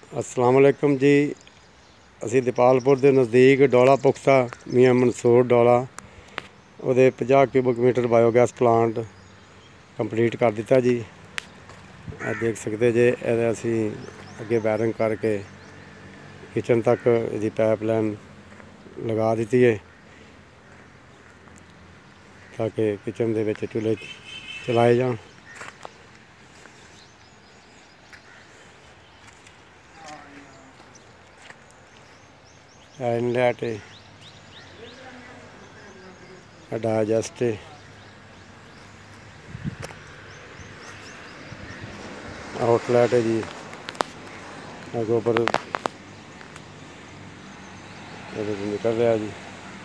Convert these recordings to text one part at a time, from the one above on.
अस्सलाम वालेकुम जी। असी दीपालपुर के नज़दीक डोला पुख्ता मियाँ मंसूर डोला वो 50 cubic meter biogas plant complete कर दिता जी। देख सकते जे असी अगे वायरिंग करके किचन तक इसकी पाइपलाइन लगा दी है ताकि किचन के चूल्हे चलाए जान। इनलेट है, डाइजेस्ट है, आउटलेट है जी, गोबर निकल रहा जी।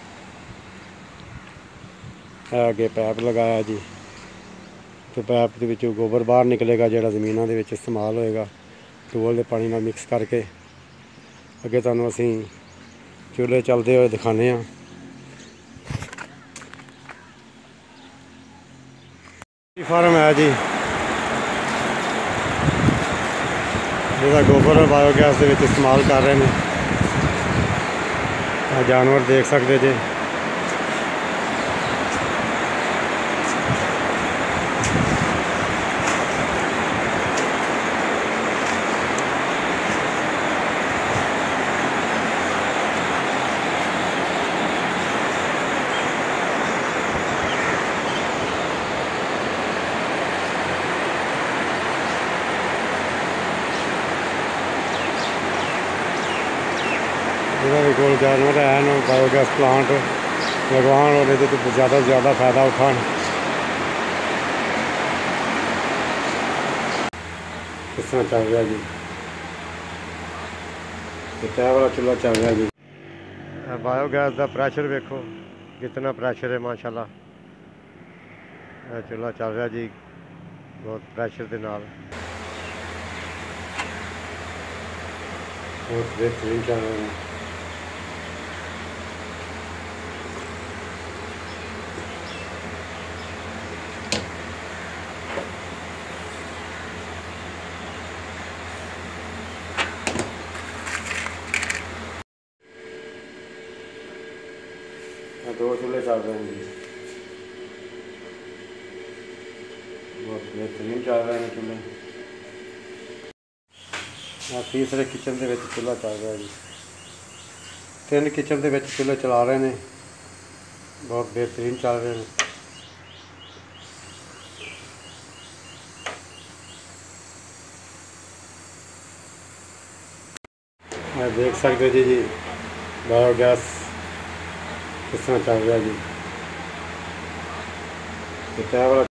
अगे पैप लगाया जी, तो पैप के गोबर बाहर निकलेगा जोड़ा जमीनों के इस्तेमाल होएगा। टूबल के पानी में मिक्स करके अगे तुहानूं असी चूल्हे चलते हुए दिखाने। फार्म है जी, जिसका गोबर बायोगैस के इस्तेमाल कर रहे हैं। जानवर देख सकते जे। जिन्होंने कोल जानवर है बायोगैस प्लांट लगवान और ये तो ज़्यादा से ज़्यादा फायदा उठान। किस तरह चल रहा जी, तय वाला चूल्हा चल रहा जी। बायोगैस का प्रैशर वेखो कितना प्रैशर है माशाल्लाह। चूल्हा चल रहा जी बहुत प्रैशर के नाल, बहुत बेहतरीन चल रहे हैं। दो चूल्हे चल रहे हैं जी, बहुत बेहतरीन चल रहे हैं चूल्हे। तीसरे किचन के चूल्हा चल रहा है जी। 3 किचन के चूल्हे चला रहे हैं, बहुत बेहतरीन चल रहे हैं। देख सकते जी बायोगैस किस तरह चल रहा जी।